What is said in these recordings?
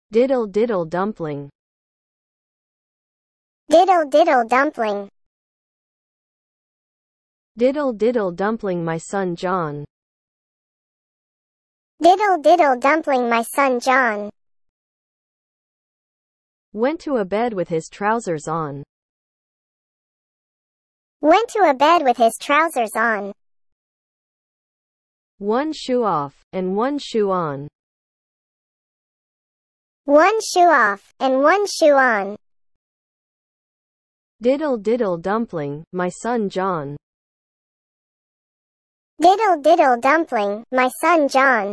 Diddle diddle dumpling. Diddle diddle dumpling. Diddle diddle dumpling, my son John. Diddle diddle dumpling, my son John. Went to a bed with his trousers on. Went to a bed with his trousers on. One shoe off, and one shoe on. One shoe off, and one shoe on. Diddle diddle dumpling, my son John. Diddle diddle dumpling, my son John.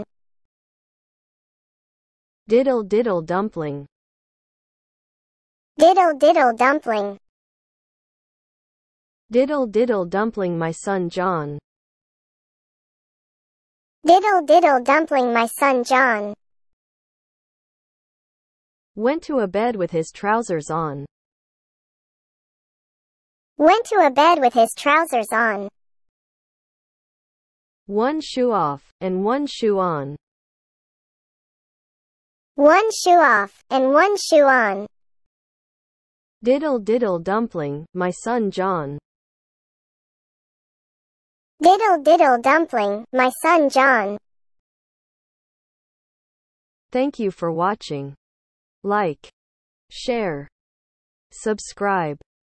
Diddle diddle dumpling. Diddle diddle dumpling. Diddle diddle dumpling, my son John. Diddle diddle dumpling, my son John. Went to a bed with his trousers on. Went to a bed with his trousers on. One shoe off, and one shoe on. One shoe off, and one shoe on. Diddle diddle dumpling, my son John. Diddle diddle dumpling, my son John. Thank you for watching. Like, share, subscribe.